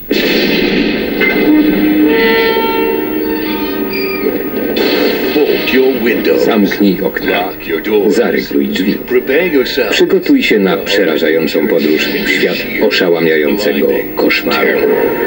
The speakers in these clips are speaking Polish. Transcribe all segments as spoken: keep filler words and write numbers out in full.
Zamknij okna, zarygluj drzwi. Przygotuj się na przerażającą podróż w świat oszałamiającego koszmaru.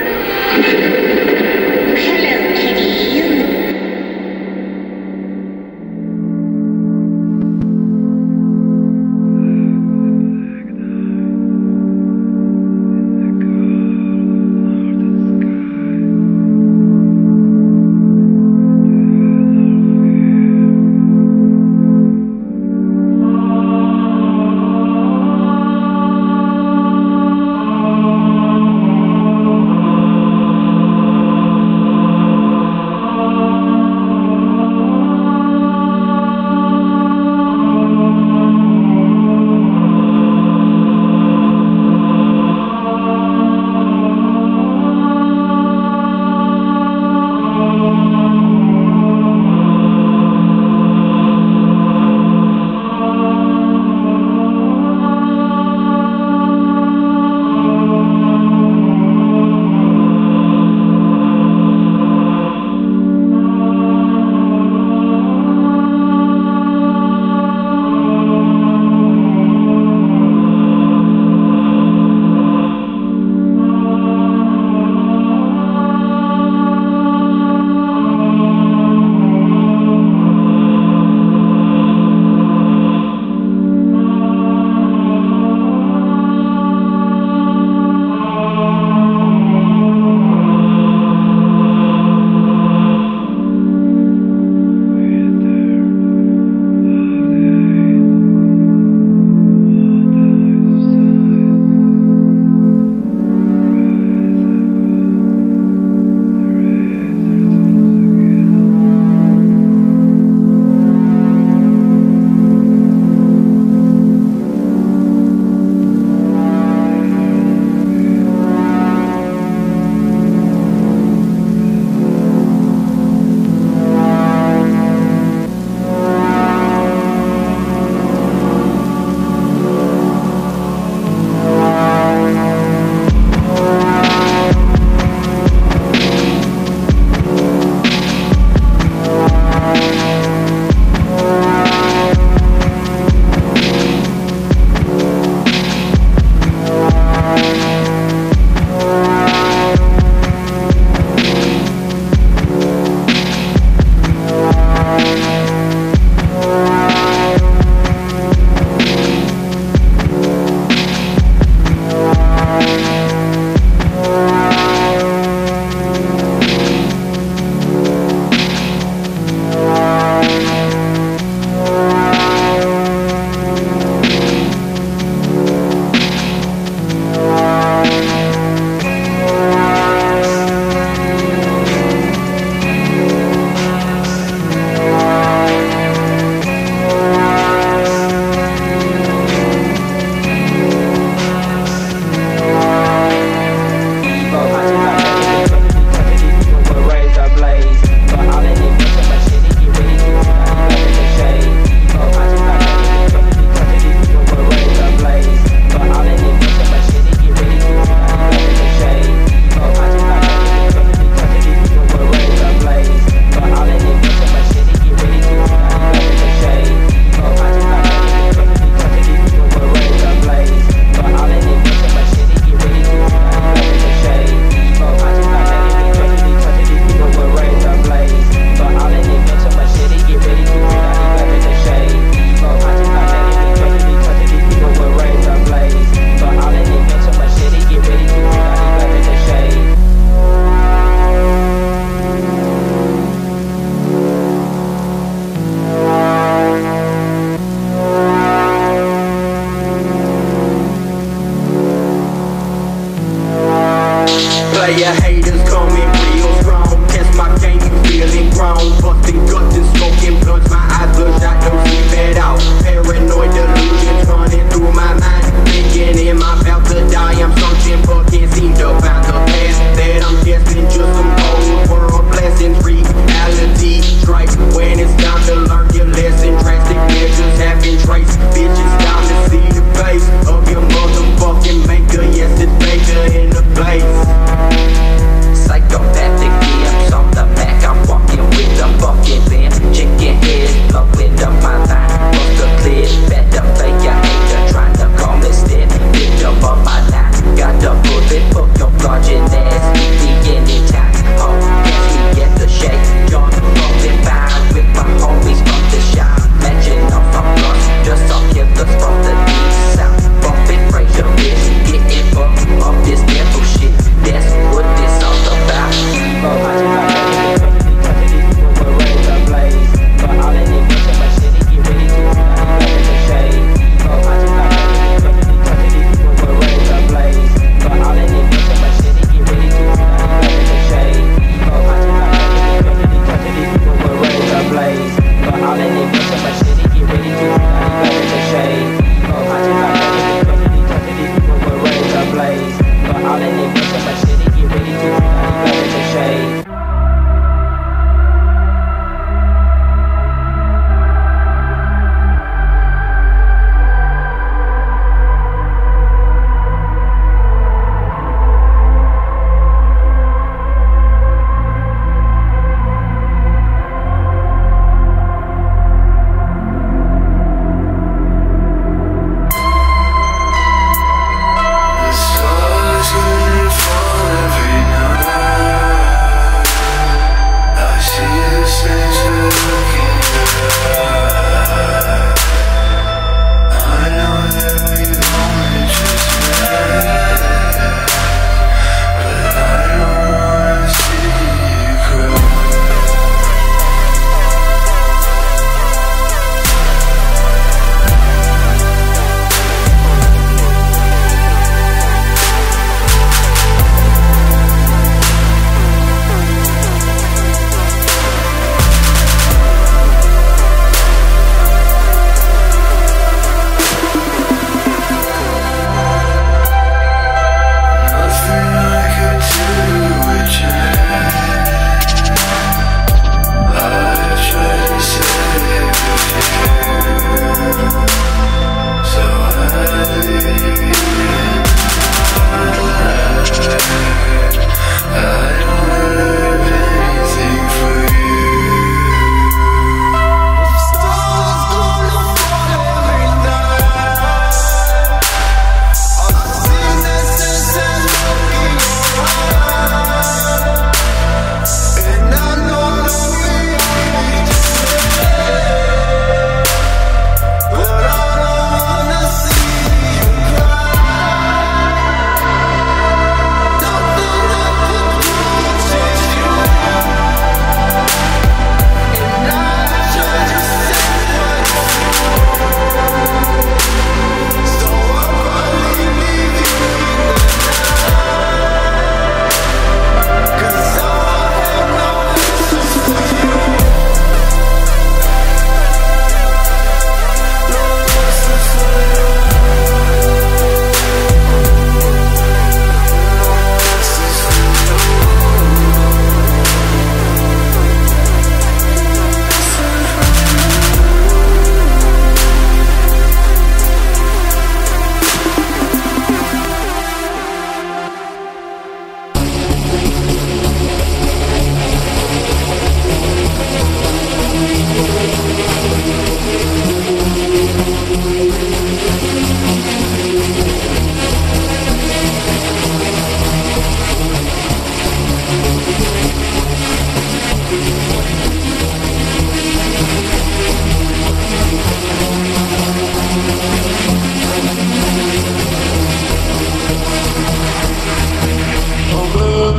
Player haters coming real strong. Test my game, you feeling grown. Busting guts and smoking blunts. My eyes bloodshot, don't sleep at all. Paranoid delusions running through my mind. Thinking am I about to die? I'm searching but can't seem to find the path that I'm destined. Just some old world blessings. Reality strikes when it's time to learn your lesson. Drastic measures have been traced. Bitch, it's time to see the face of your motherfucking maker. Yes, it's maker in the place.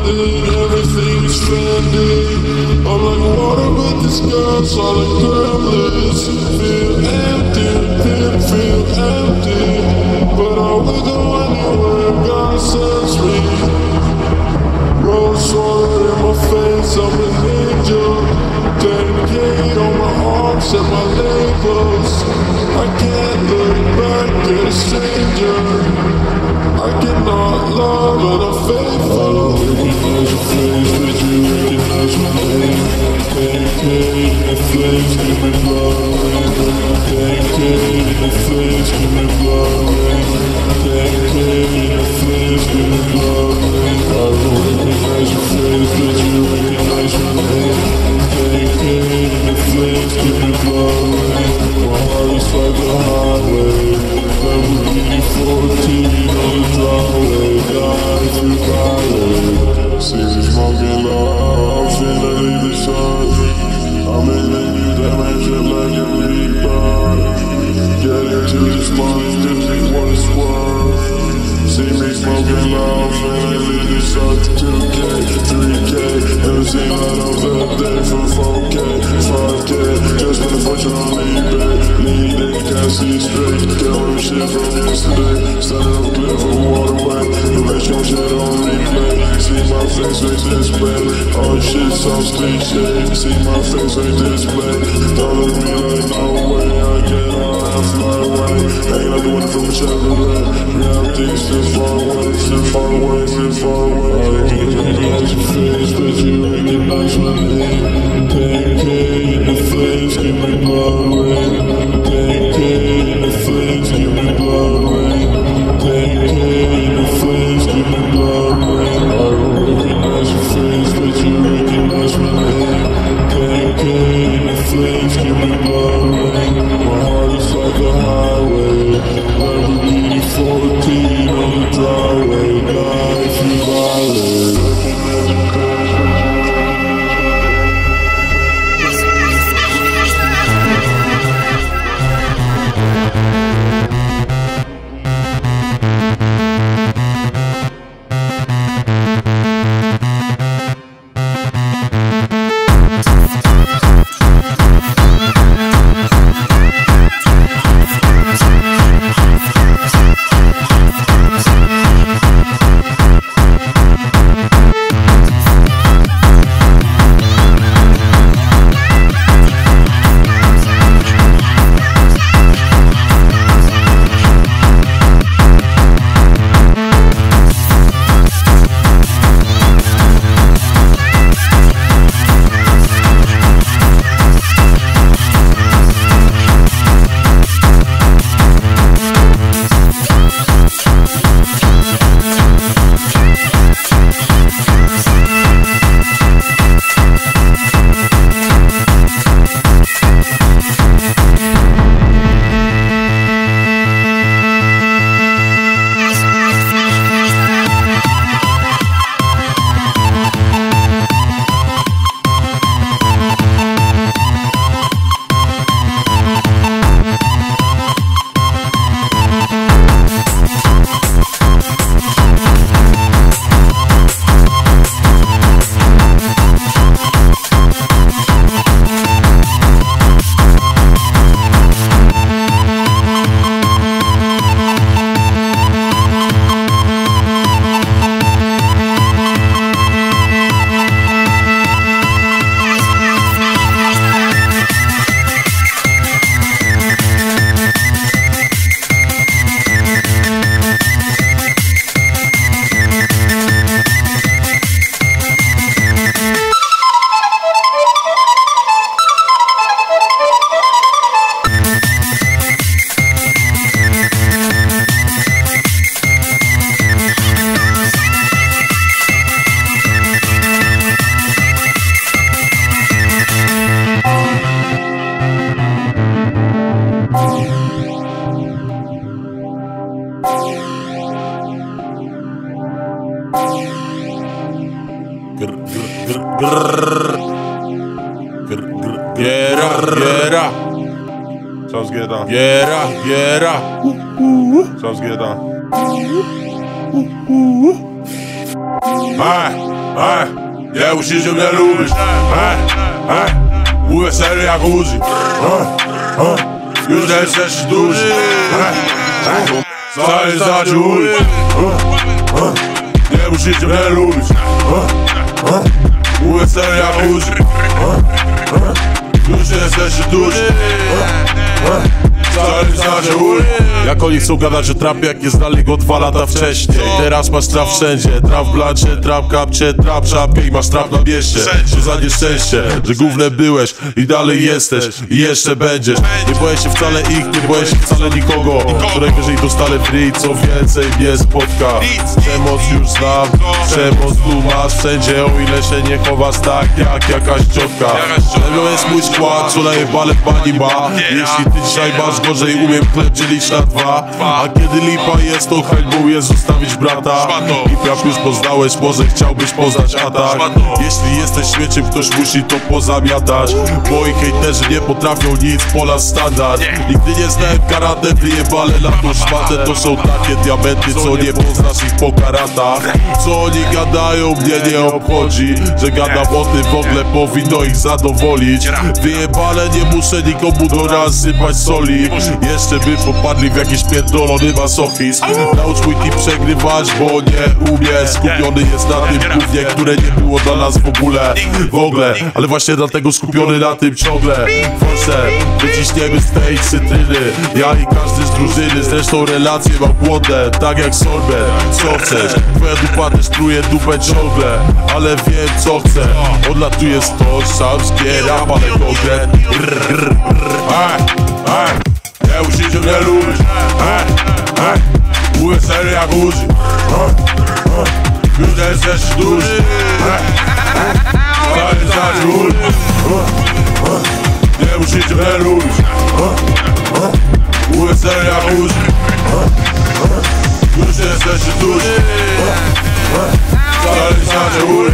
stranded, everything's stranded. I'm like water, but the skies are like gremlins. Feel empty, didn't feel empty, but I will go anywhere God sends me. Rose water in my face, I'm an angel. Dedicate on my arms and my labels. I can't look back at a stranger. I cannot love and I'm faithful. I recognize your face, but you recognize my name. Dedicate in the flames, give me blood rain. Dedicate in the flames, give me blood rain. Dedicate in the flames, give me blood rain. I don't recognize your face, but you recognize my name. Dedicate in the flames, give me blood rain. My heart is like a highway. Lamborghini fourteen on the driveway. Die through violate. See me smoking loud, finna leave the sun. I'm in the new dimension like a reaper. Get into this money, just wanna swerve. See me smoking loud, finna leave the sun. two K, three K, never seen light on that day for four K, five K. Just been a fortune on eBay. Need it, can't see straight. Killing shit from yesterday. Standing up clear for waterway. Erasing shit on replay. See my face on display. All shit sounds cliche. See my face on display. Don't look me like no way. I get high and fly away. Hanging out the window from a Chevrolet. Reality still far away, still far away, still far away. I recognize your face, but you recognize my name. Dedicate in the flames, give me blood rain. Dedicate in the flames, give me blood rain. Dedicate in the flames, give me blood rain. I don't recognize your face, but you recognize my name. Dedicate in the flames, give me blood rain. My heart is like a highway. Lamborghini fourteen on the driveway. Die if you violate. Get up, get up. Sounds good, huh? Get up, get up. Sounds good, huh? Alright, Ej, nie musicie mnie lubić. Ej, ej, mówię serio jak Uzi. Ej, ej, już nie jesteś duży. Ej, ej, wcale nie znaczy chuj. Nie musicie mnie lubić. Mówię serio jak Uzi. Już nie jesteś duży. Jak oni chcą gadać o trapie, jak nie znali go dwa lata wcześniej. Teraz masz trap wszędzie, trap w blancie, trap kapcie, trap szapie i masz trap na mieście. Co za nieszczęście, że gównem byłeś i dalej jesteś i jeszcze będziesz. Nie boję się wcale ich, nie boję się wcale nikogo, co najwyżej dostanę free, co więcej mnie spotka. Przemoc już znam, przemoc tu masz wszędzie, o ile się nie chowasz tak jak jakaś ciotka. To jest mój skład, co najebale pani ma. Jeśli ty dzisiaj masz gorzej, umiem chleb dzielić na dwa. A kiedy lipa jest, to hańbą jest zostawić brata. I rap już poznałeś, może chciałbyś poznać atak. Jeśli jesteś śmieciem, ktoś musi to pozamiatać. Moi hejterzy nie potrafią nic, pola standard. Nigdy nie znałem karate, wyjebale na tą szmatę. To są takie diamenty, co nie poznasz ich po karatach. Co oni gadają, mnie nie obchodzi, że gadam o tym, w ogóle powinno ich zadowolić. Wyjebale, nie muszę nikomu do raz sypać soli. Jeszcze by popadli w jakiś pierdolony masochizm. Naucz mój team przegrywać, bo nie umie. Skupiony jest na tym gównie, które nie było dla nas w ogóle W ogóle, ale właśnie dlatego skupiony na tym ciągle. Forse, wyciśniemy z tej cytryny, ja i każdy z drużyny. Zresztą relacje mam głodne, tak jak sorbet. Co chcesz? Twoja dupa też truje dupę ciągle, ale wiem co chcę. Odlatuje stąd, sam zbieram, ale konkret. Nie musicie mnie lubić. Ej, ej, mówię serio jak Uzi. Już nie jesteś duży. Wcale nie znaczy chuj. Nie musicie mnie lubić. Mówię serio jak Uzi. Już nie jesteś duży. Wcale nie znaczy chuj.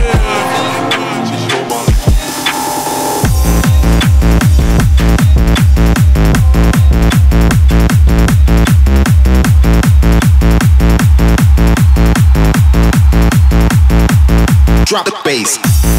Drop the bass.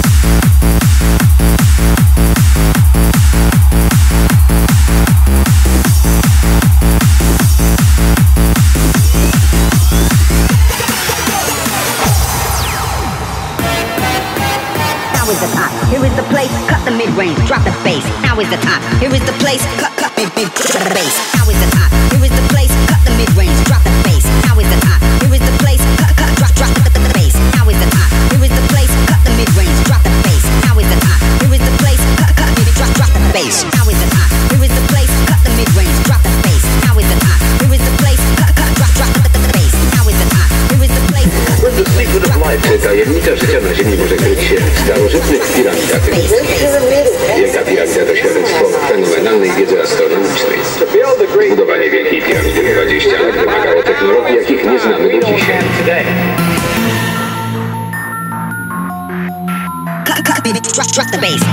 Now is the time. Here is the place. Cut the mid-range. Drop the bass. Now is the time. Here is the place. Cut, cut, mid, mid, drop the bass. Now is the time. Here is the place. Cut the mid-range. Drop the bass. Now is the time. Here is the place. Cut, cut, drop, drop the, the, the bass. Now is the time. Here is the place. Cut the mid-range. Drop the bass. Now is the time. Here is the place. Cut, cut, mid, drop, drop the bass. Now is the time. Here is the place. Cut the mid-range. Drop the bass. Now is the time. Here is the place. Cut, cut, drop, drop the, the, the bass. Now is the time. Here is the place. What the secret of life? Czy tajemnica życia na Ziemi może kryć się w starożytnych piramidach egipskich? Wielka piramida to świadectwo fenomenalnej wiedzy astronomicznej. Budowanie Wielkiej Piramidy w dwadzieścia lat wymagało technologii, jakich nie znamy do dzisiaj. Cut, cut, mid, drop, drop the bass.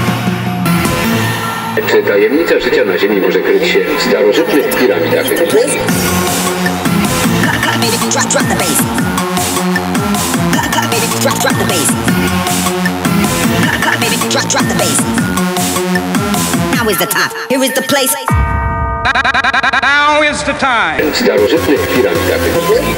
Czy tajemnica życia na Ziemi może kryć się w starożytnych piramidach egipskich? Cut, cut, mid, drop, drop the bass. Cut, cut, mid, drop, drop the bass. Cut, cut, mid, drop, drop the bass. Now is the time. Here is the place. Now is the time. W starożytnych piramidach egipskich.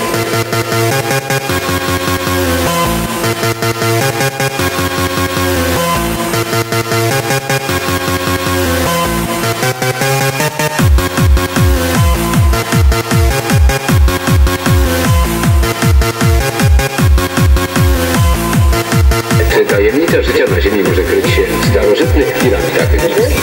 Czy tajemnica życia na Ziemi może kryć się w starożytnych piramidach egipskich?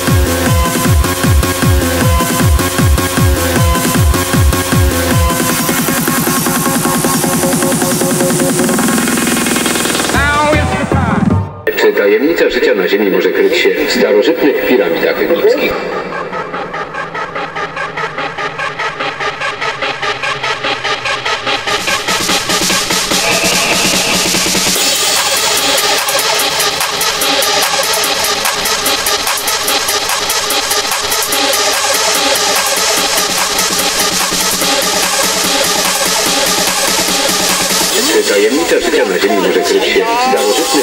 Czy tajemnica życia na Ziemi może kryć się w starożytnych piramidach egipskich? Czy tajemnica życia na na ziemi może kryć się starożytny.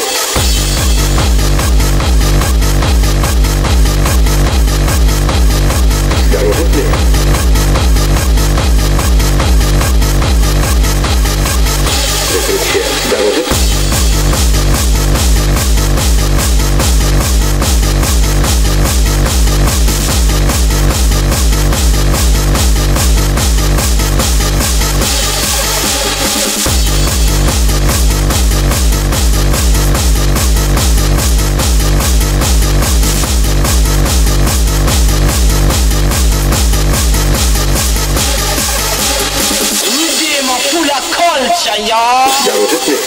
Starożytny. Może kryć się starożytny. Starożytny.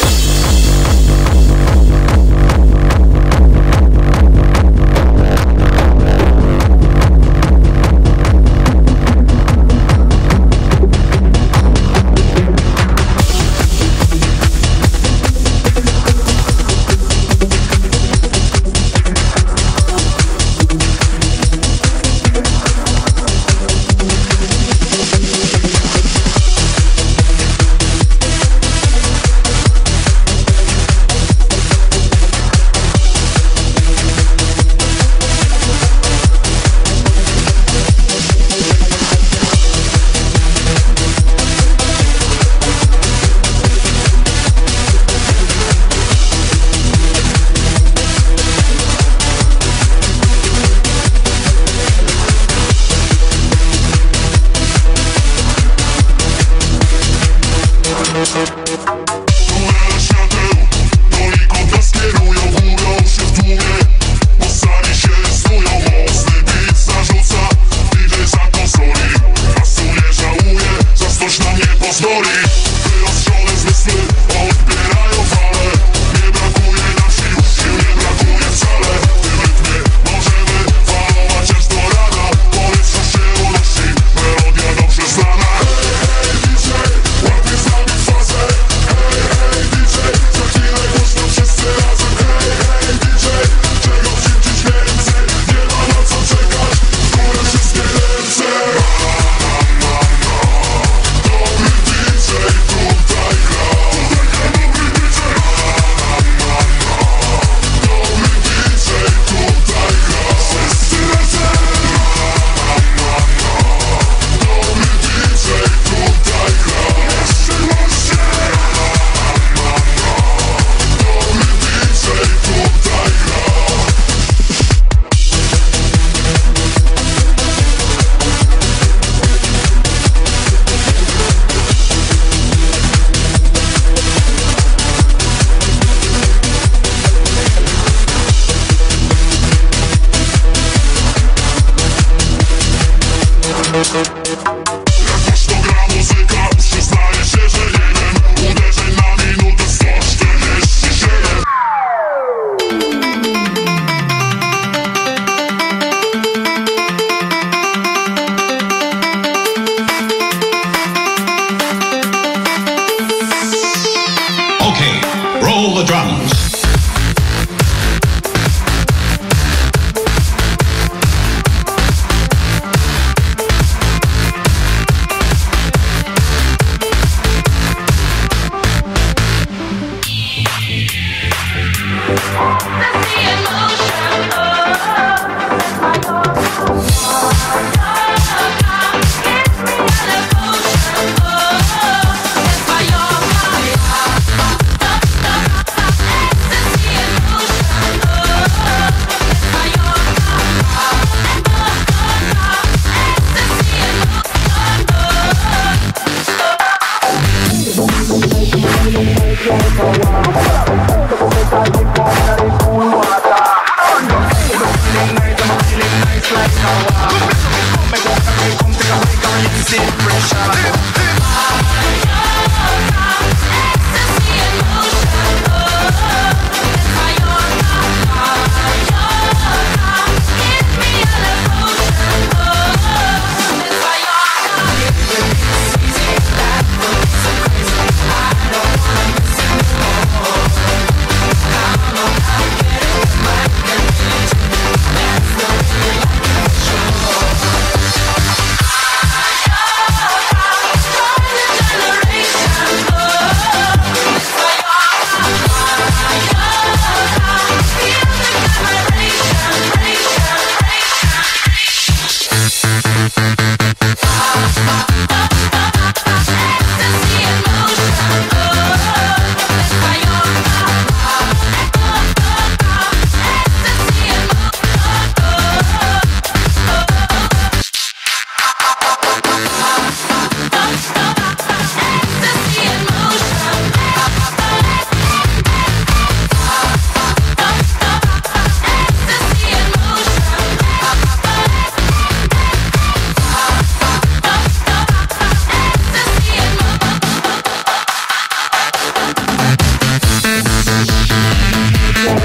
Like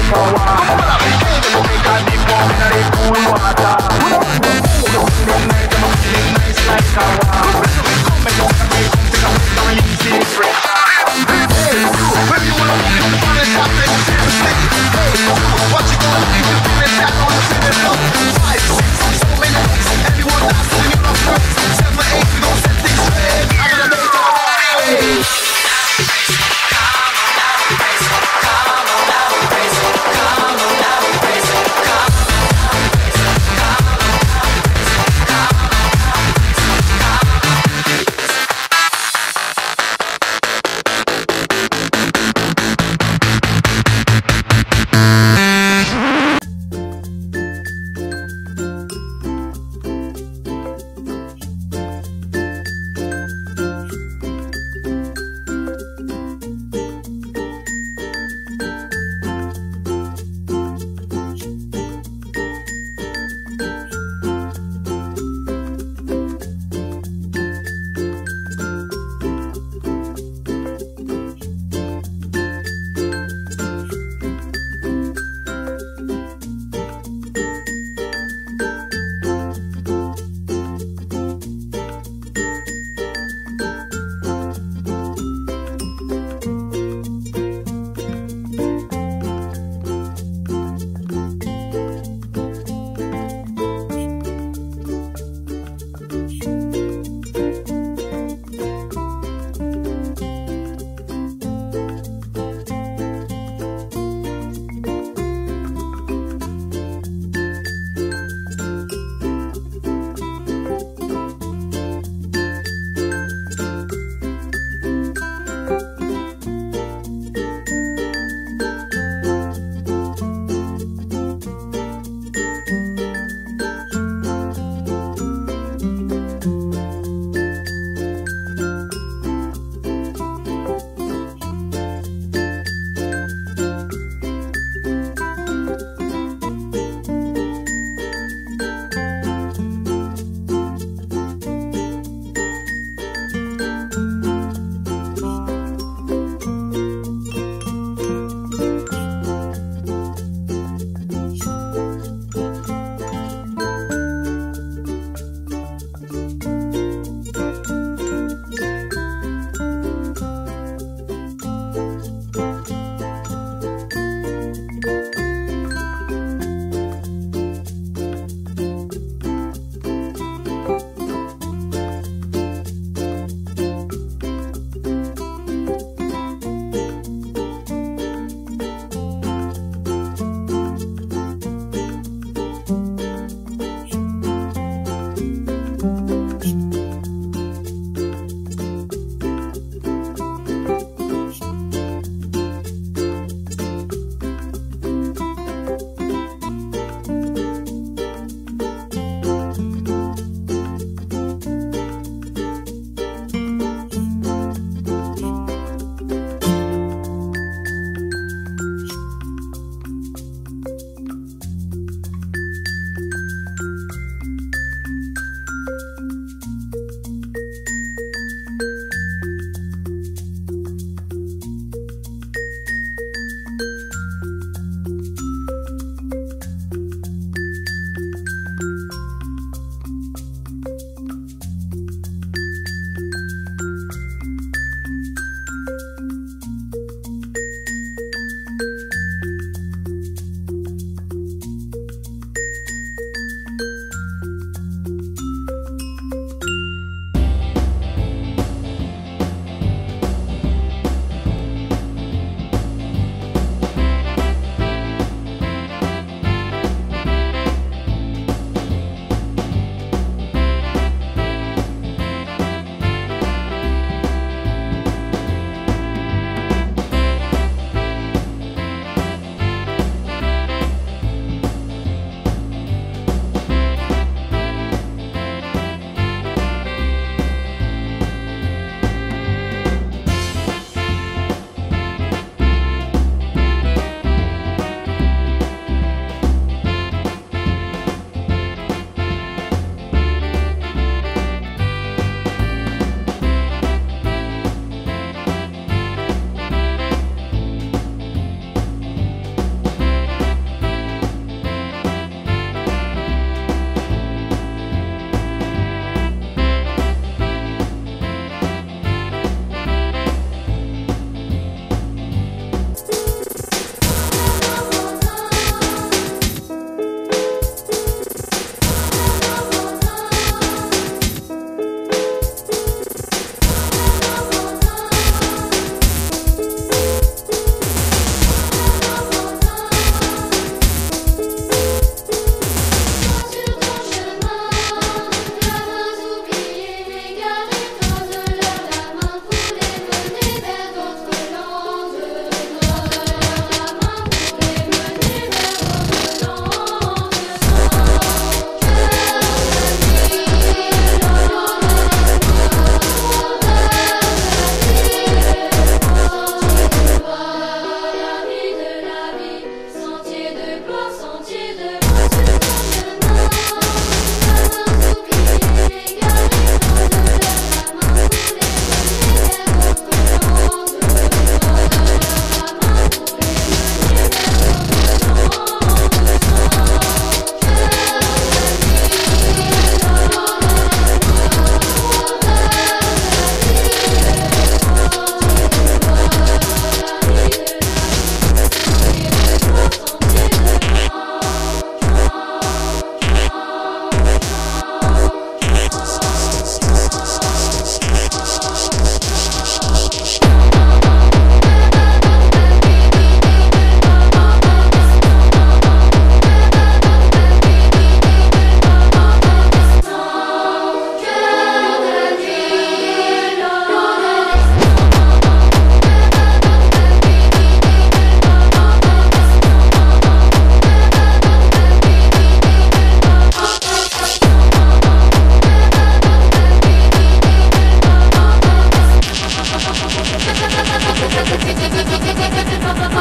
Come on,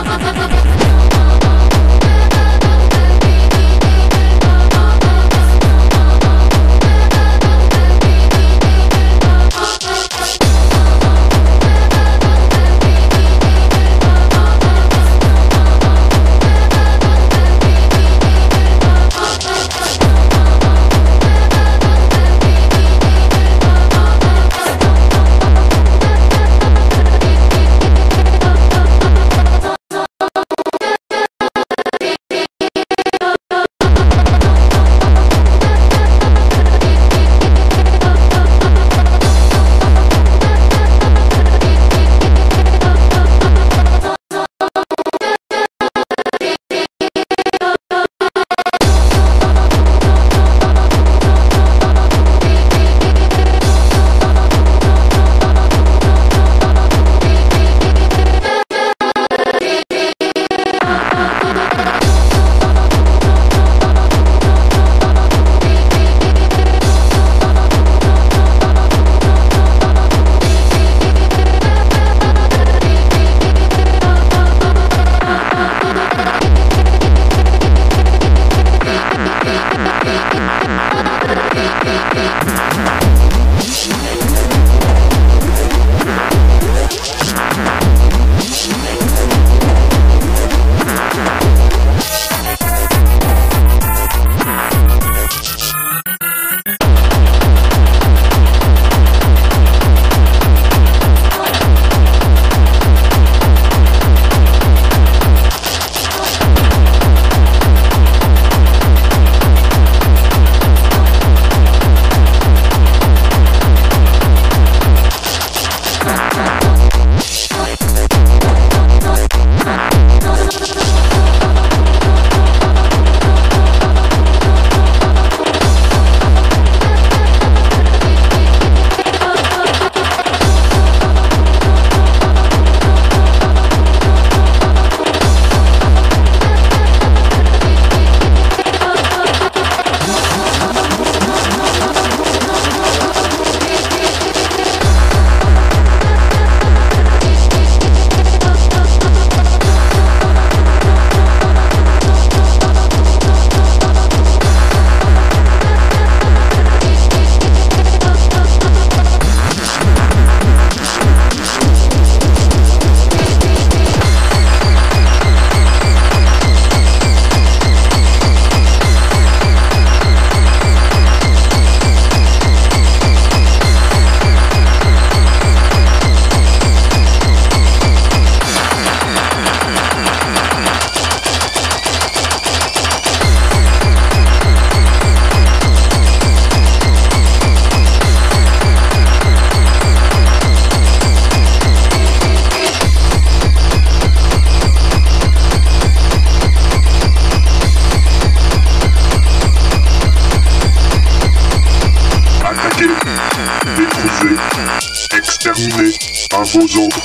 exterminé à vos ordres.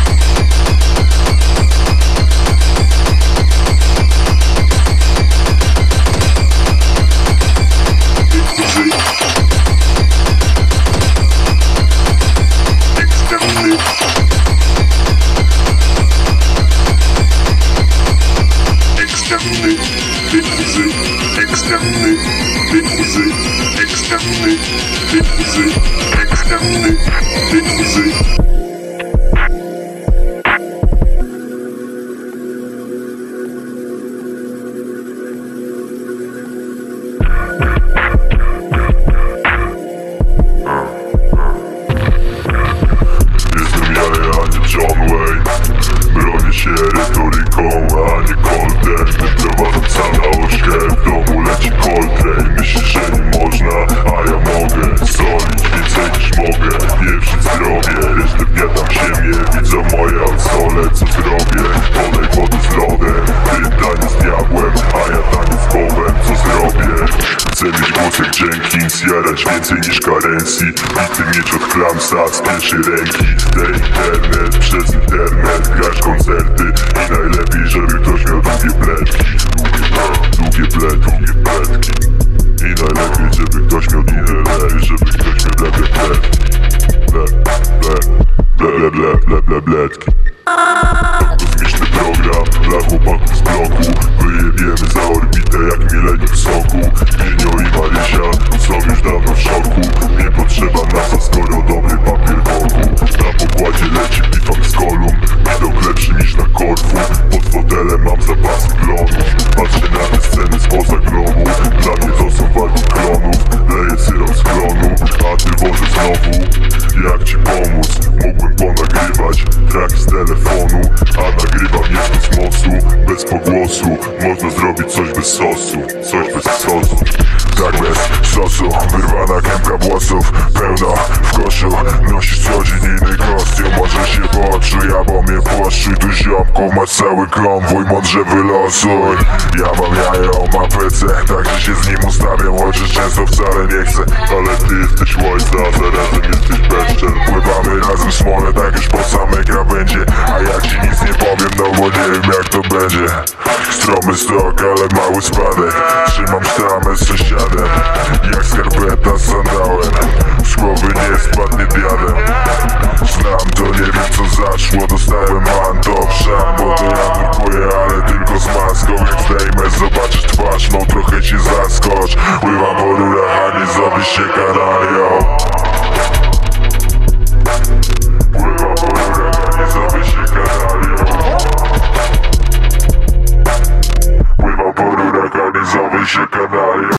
Détruisez. Exterminé. Exterminé. Détruisez. Exterminé. Détruisez. Exterminé. Détruisez. Exterminé. Détruisez. Jestem ja, a nie John Wayne. Bronię się retoryką, a nie Coltrane. Wyprowadzam sam na ośkę, w domu leci Coltrane. Myślisz, że nie można, a ja mogę solić więcej niż mogę. Pierwszy zdrowie, resztę dnia tam ziemię. Widzę moje alsole, co zrobię? Podaj wodę z lodem, ty taniec z diabłem, a ja taniec z Bobem, co zrobię? Chcę mieć głos jak Jenkins, jarać więcej niż Karencji. Bity miecz od Klamsa z pierwszej ręki. Te internet, przez internet grać koncerty i najlepiej, żeby ktoś miał długie pletki. Długie pletki, długie pletki. I najlepiej, żeby ktoś miał długie lej, żeby ktoś miał ble ble pletki. Ble, ble, ble, ble, ble, ble, ble, bletki. Kosmiczny program, dla chłopaków z bloku. Wyjebiemy za orbitę jak milenium soku. Minio i Marysia są już dawno w szoku. Nie potrzeba NASA, skoro dobry papier wokół. Na pokładzie leci pifak z kolumn. Widok lepszy niż na Korfu. Pod fotelem mam zapasy klonów. Patrzę na te sceny spoza globu. Dla mnie to są walki klonów. Leję syrop z klonu, a ty wodę znowu. Jak ci pomóc? Mógłbym ponagrywać track z telefonu, a nagrywam nie z kosmosu. Bez pogłosu można zrobić coś bez sosu. Coś bez sosu. Tak bez sosu. Wyrwana kępka włosów, pełna w koszu. Nosisz co dzień inny kostium. Może się poczu, ja bo mnie płaszczuj. Tu ziomków masz cały konwój, mądrze wylosuj. Ja mam jajo, ma P C, także się z nim ustawiam. Chociaż często wcale nie chcę, ale ty jesteś łojca, a zarazem jesteś bezczel. Pływamy razem w smole, tak już po samej krawędzie. A jak ci nic nie powiem, no bo nie wiem jak to będzie. Stromy stok, ale mały spadek. Trzymam sztamę z sąsiadem, jak skarpeta z sandałem. Z głowy nie spadnie diadem. Znam to, nie wiem co zaszło. Dostałem manto w szam, bo to ja nurkuję, ale tylko z maską. Jak zdejmę, zobaczysz twarz, no trochę się zaskocz. Pływam po rurach, a nie zrobisz się kanalią. Pływam po rurach, a nie zrobisz się kanalią. Pływam po rurach, a nie zrobisz się kanalią.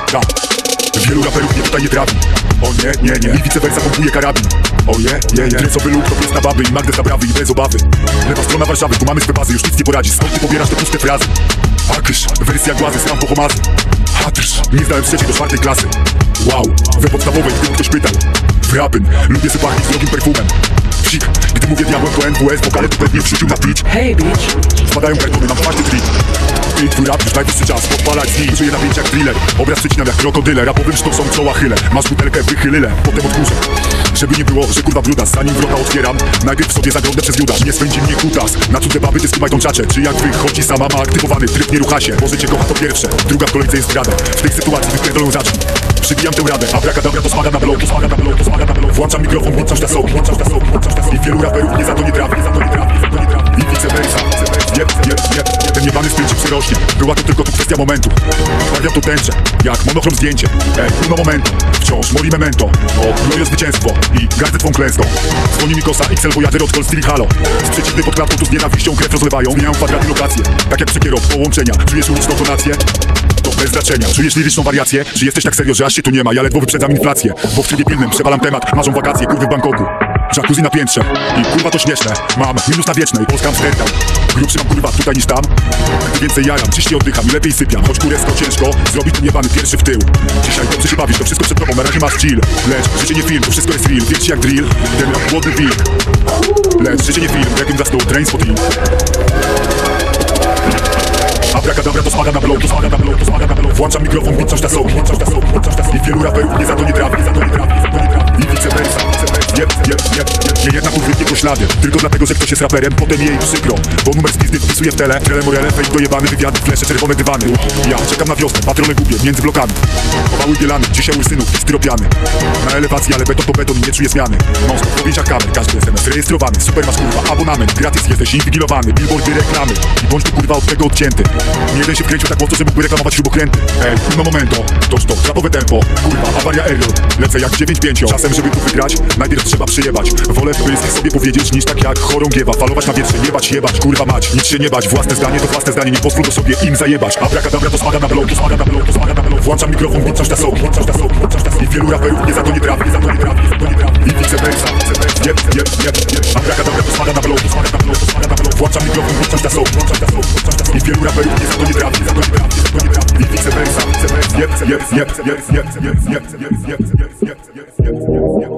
tam. Wielu raperów mnie tutaj nie trafi. O nie, nie, nie. I vice versa pompuje karabin. O je, je, je. Dresowy luk to pies na baby i Magdę zaprawy i bez obawy. Lewa strona Warszawy, tu mamy swe bazy, już nic nie poradzisz. Skąd ty pobierasz te puste frazy? Akysz, wersja głazy, sram po homazy. Hatysz, nie zdałem z trzeciej do czwartej klasy. Wow, we podstawowej, gdyby ktoś pytał. W rapyn, lubię sobie pachnić z drogim perfumem. Psik, gdy mówię diabłem to N W S, wokale to pewnie wrzucił na pitch. Hey bitch. Spadają kartony, mam czwarty trik. Ty, twój rap już najwyższy czas, podpalać z nim. Żyję napięcie jak thriller, obraz przecinam jak krokodyle. Rapowym sztosą czoła chylę, masz butelkę, wychylyle. Potem odkurzę, żeby nie było, że kurwa brudas. Zanim wrota otwieram, najpierw sobie zaglądnę przez Judasz. Nie spędzi mnie kutas, na cudze baby ty skimaj tą czaczę. Czy jak wychodzi sama ma aktywowany tryb, nie rucha się. Boże cię kocha to pierwsze, druga w kolejce jest zdradę. W tej sytuacji wypierdolą zacznij. Przybijam tę radę, abracadabra to spada na blok, to spada na blok, to spada na blok. Włączam mikrofon, włączam sztasowi, włączam sztasowi, włączam sztasowi. I wielu raperów nie za to nie trafi, nie za to nie trafi, nie za to nie trafi. I vice versa, jeb, jeb, jeb. Ten jebany styl ci przerośnie, była to tylko tu kwestia momentu. Barwiam to tęczę, jak monochrom zdjęcie. Ej, uno momento, wciąż mori memento. O, glorio zwycięstwo i gardzę twą klęską. Dzwoni mi kosa, X L Voyager od Call Street Halo. Z przeciwnej pod klatką tu z nienawiścią krew rozlewają. Zmieniają kwadraty lokacje, tak jak przekierop połączenia. Czujesz uliczną tonację? To bez znaczenia. Czujesz liryczną wariację? Czy jesteś tak serio, że aż się tu nie ma? Ja ledwo wyprzedzam inflację, bo w trybie pilnym przewalam temat. Marzą wakacje, kurwy w Bangkoku, jacuzzi na piętrze. I kurwa to śmieszne, mam minus na wiecznej, Polska Amsterdam. Grubszy mam kurwa tutaj niż tam. Gdy więcej jaram, czyściej oddycham i lepiej sypiam. Choć kurewsko ciężko, zrobić ten jebany pierwszy w tył. Dzisiaj dobrze się bawisz, to wszystko przed tobą, na razie masz chill. Lecz życie nie film, to wszystko jest real, wiecie jak drill. Ten rap głodny wilk. Lecz życie nie film, jakim za stół, train spotting. Abracadabra to spada na blok, to spada na blok, to spada na blok. Włączam mikrofon, włączam sztasowi, włączam sztasowi, włączam sztasowi. I wielu raperów nie za to nie trafi, nie za to nie trafi, nie za to nie trafi. I vice versa, jeb, jeb, jeb, jeb. Nie jedna kurwy jego ślady, tylko dlatego, że ktoś jest raperem, potem jej przykro. Bo numer z pizdy wpisuje w tele, trele morele, fake dojebany, wywiady, flesze, czerwone dywany. Ja czekam na wiosnę, patrole gubię, między blokami. Owały bielany, dzisiaj ursynów i styropiany. Na elewacji, ale beton to beton i nie czuję zmiany. Non stop w objęciach kamer, każdy S M S rejestrowany. Super masz kurwa abonament, gratis jesteś inwigilowany. Billboardy, reklamy i bądź tu kurwa od tego odcięty. Nie jeden się wkręcił tak mocno, że mógłby reklamować śrubokręty. Ej, no momento, to to, trapowe tempo. Kurwa, awaria error, lecę jak dziewięć pięć. Czasem, żeby tu wygrać, najpierw trzeba przyjebać. Wolę w pysk sobie powiedzieć, niż tak jak chorągiewa. Falować na wietrze, jebać, jebać, kurwa mać. Nic się nie bać, własne zdanie to własne zdanie. Nie pozwól to sobie im zajebać. Abracadabra to spada na blok, to spada na blok, to spada na blok. Włączam mikrofon, włączam sztasowi, włączam sztasowi, włączam sztasowi. I wielu raperów nie za to nie trafi, nie za to nie trafi, nie za to nie trafi. I vice versa, jeb, jeb, jeb, jeb. Abracadabra to spada na blok, to spada na blok, to spada na blok. Włączam mikrofon, włączam sztasowi, włączam sztasowi, włączam sztasowi. I wielu raperów nie za to nie trafi, nie za to nie trafi, nie za to nie trafi. I vice versa, jeb, jeb, jeb, jeb, jeb, jeb, jeb, jeb, jeb, jeb, jeb, jeb, jeb.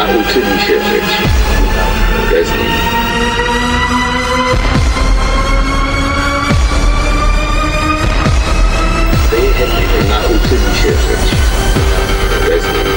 nauczyli się żyć bez nich. Nauczyli się żyć bez nich.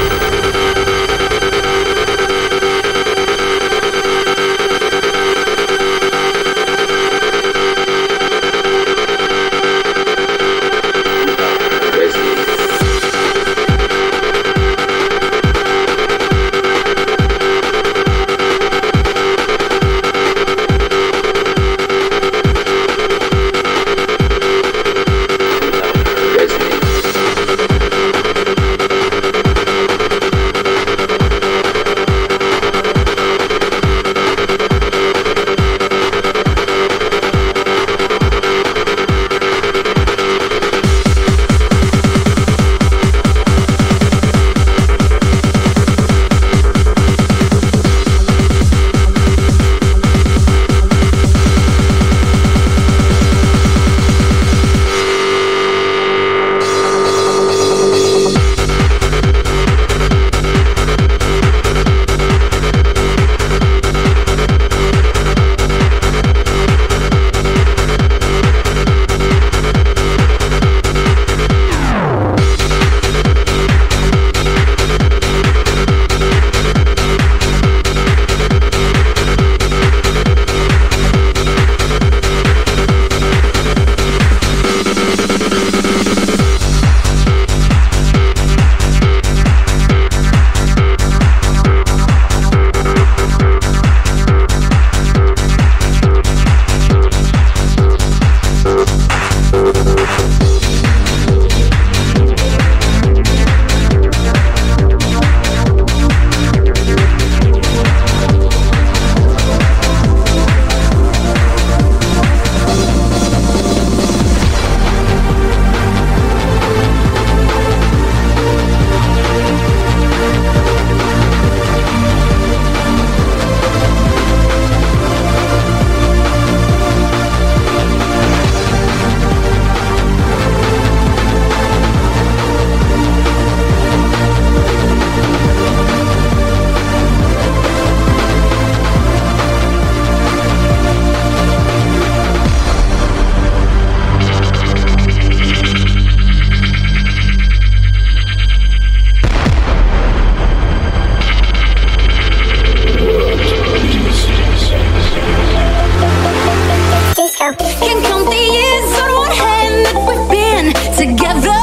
Can count the years on one hand that we've been together.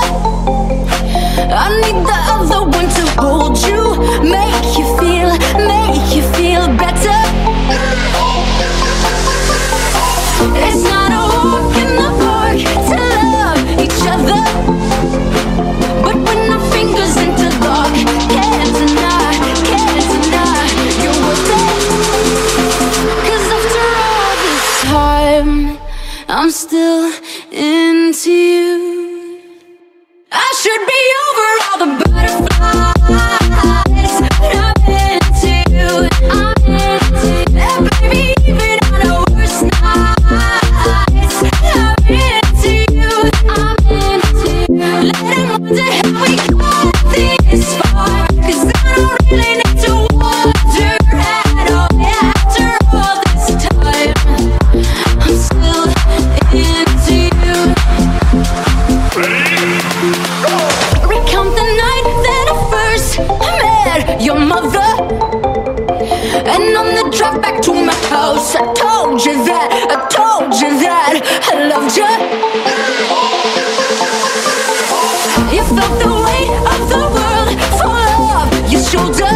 I need the other one to hold you, make you feel, make you feel better. It's not a walk in the park to love each other, but when our fingers interlock, can't deny, can't deny you're worth it. 'Cause after all this time, I'm still into you. I should be over all the butterflies, but I'm into you. I'm into you. And baby, even on the worst nights, I'm into you. I'm into you. Let them wonder how we got this far, 'cause I don't really need to wonder at all. Yeah, after all this time, I'm still into you. Recount the night that I first met your mother, and on the drive back to my house, I told you that, I told you that I loved you. You felt the weight of the world fall off your shoulder,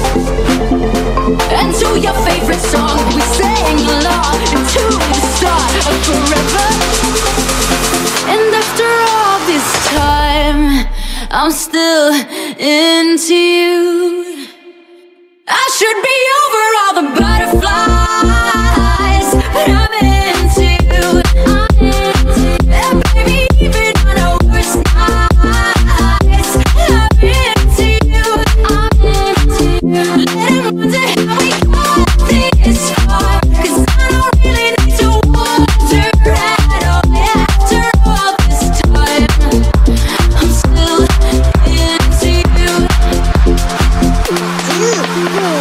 and to your favorite song we sang along into the start of forever. And after all this time, I'm still into you. I should be over all the butterflies, but I'm into you. I'm into you. And baby, even on the worst nights, I'm into you. I'm into you. Let them wonder how we got this far, 'cause I don't really need to wonder at all. Yeah, after all this time, I'm still into you.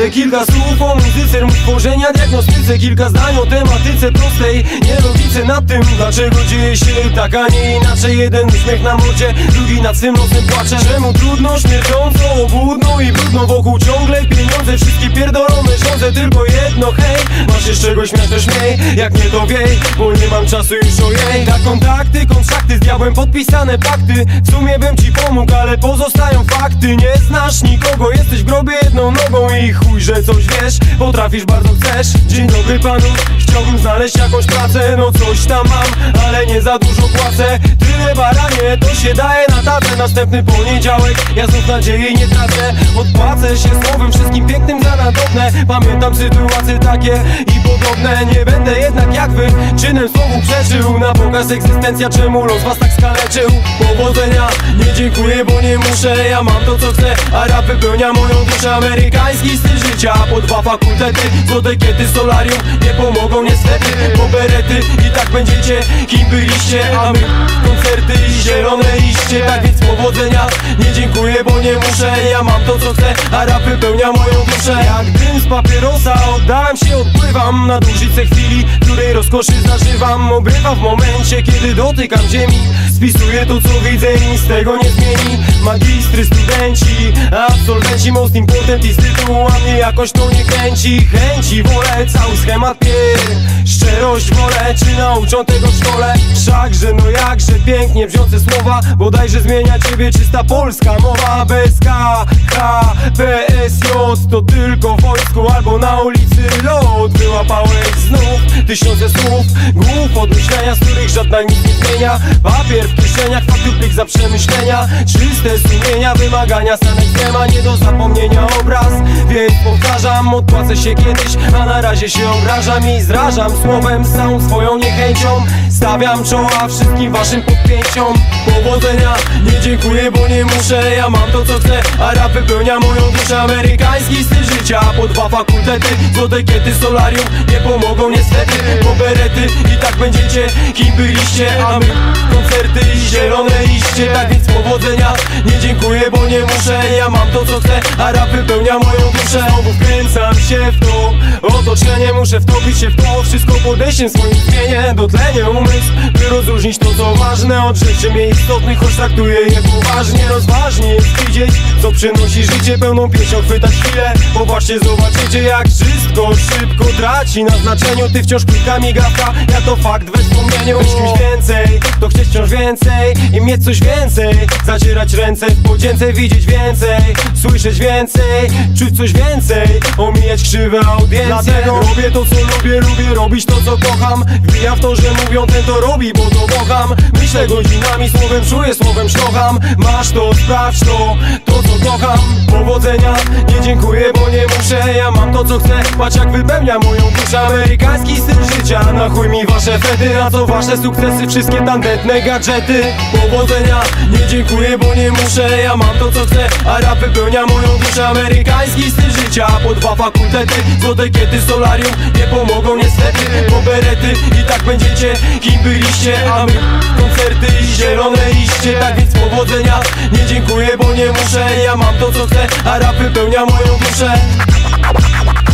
Może kilka słów o muzyce, rym tworzenia, diagnostyce. Kilka zdań o tematyce prostej nielogice nad tym, dlaczego dzieje się tak, a nie inaczej. Jeden uśmiech na mordzie, drugi nad swym nosem płacze. Czemu trudno, śmierząco, obłudno i brudno wokół ciągle pieniądze, wszystkie pierdolone rządzę. Tylko jedno, hej, masz jeszcze czego śmiać, to śmiej, jak nie to wiej, bo nie mam czasu już, ojej. Na kontakty, kontrakty, z diabłem podpisane pakty. W sumie bym ci pomógł, ale pozostają fakty. Nie znasz nikogo, jesteś w grobie jedną nogą i chuj, że coś wiesz, potrafisz, bardzo chcesz. Dzień dobry panu, chciałbym znaleźć jakąś pracę. No coś tam mam, ale nie za dużo płacę. Tyle baranie, to się daje na tacę. Następny poniedziałek, ja znów nadziei nie tracę. Odpłacę się słowem wszystkim pięknym za nadobne. Pamiętam sytuacje takie i podobne. Nie będę jednak jak wy czynem słowu przeczył. Na pokaz egzystencja, czemu los was tak skaleczył. Powodzenia, nie dziękuję, bo nie muszę. Ja mam to co chcę, a rap wypełnia moją duszę. Amerykański styl życia, po dwa fakultety. Złote kiety, solarium nie pomogą niestety. Bo berety i tak będziecie kim byliście. A my koncerty i zielone liście. Tak więc powodzenia, nie dziękuję, bo nie muszę. Ja mam to co chcę, a rap wypełnia moją duszę. Jak dym z papierosa, oddałem się, odpływam. Nadużyć chwili, której rozkoszy zażywam. Obrywa w momencie, kiedy dotykam ziemi. Spisuję to co widzę i nic z tego nie zmieni. Magistry, studenci, absolwenci, most important i z tytułu, a mnie jakoś to nie kręci. Chęci, wolę, cały schemat pier. Szczerość wolę, czy nauczą tego w szkole? Wszakże, no jakże pięknie wziące słowa. Bodajże zmienia ciebie czysta polska mowa. Bez K, H, P, S, J to tylko w wojsku albo na ulicy lot. Wyłapałeś znów tysiące słów, głów od myślenia, z których żadna nic nie zmienia. Papier w kieszeniach, fakty plik za przemyślenia. Czyste sumienia, wymagania stan ekstrema, nie do zapomnienia obraz. Więc powtarzam, odpłacę się kiedyś, a na razie się obrażam i zrażam słowem z całą swoją niechęcią. Stawiam czoła wszystkim waszym podpięciom. Powodzenia, nie dziękuję, bo nie muszę. Ja mam to co chcę, a rap wypełnia moją duszę. Amerykański styl życia, po dwa fakultety. Złote kiety, solarium nie pomogą niestety. Bo berety i tak będziecie kim byliście. A my koncerty i zielone liście. Tak więc powodzenia, nie dziękuję, bo nie muszę. Ja mam to co chcę, a rap wypełnia moją duszę. Znowu wkręcam się w to otoczenie, muszę wtopić się w to. Wszystko podejściem swoim zmienię, dotlenię umysł, by rozróżnić to co ważne od rzeczy mniej istotnych, choć traktuję je poważnie. Rozważnie jest widzieć, co przynosi życie. Pełną pieśnią chwytać chwilę, bo właśnie zobaczycie jak wszystko szybko traci na znaczeniu. Ty wciąż kilka migawka, ja to fakt we wspomnieniu. Być kimś więcej, to chcieć wciąż więcej i mieć coś więcej. Zacierać ręce w podzięce, widzieć więcej, słyszeć więcej, czuć coś więcej, omijać krzywe audiencje. Dlatego robię to co lubię, lubię robić to co kocham. Wbijam w to, że mówią ten to robi, bo to kocham. Myślę godzinami, słowem czuję, słowem szlocham. Masz to, sprawdź to, to co kocham. Powodzenia, nie dziękuję, bo nie muszę. Ja mam to co chcę, patrz jak wypełnia moją duszę. Amerykański styl życia, na chuj mi wasze fety. A co wasze sukcesy, wszystkie tandetne gadżety. Powodzenia, nie dziękuję, bo nie muszę. Ja mam to co chcę, a rap wypełnia moją duszę. Amerykański styl życia, po dwa fakultety. Złote kiety, solarium nie pomogą niestety. Bo berety i tak będziecie kim byliście. A my koncerty i zielone liście. Tak więc powodzenia, nie dziękuję, bo nie muszę. Ja mam to co chcę, a rap wypełnia moją duszę.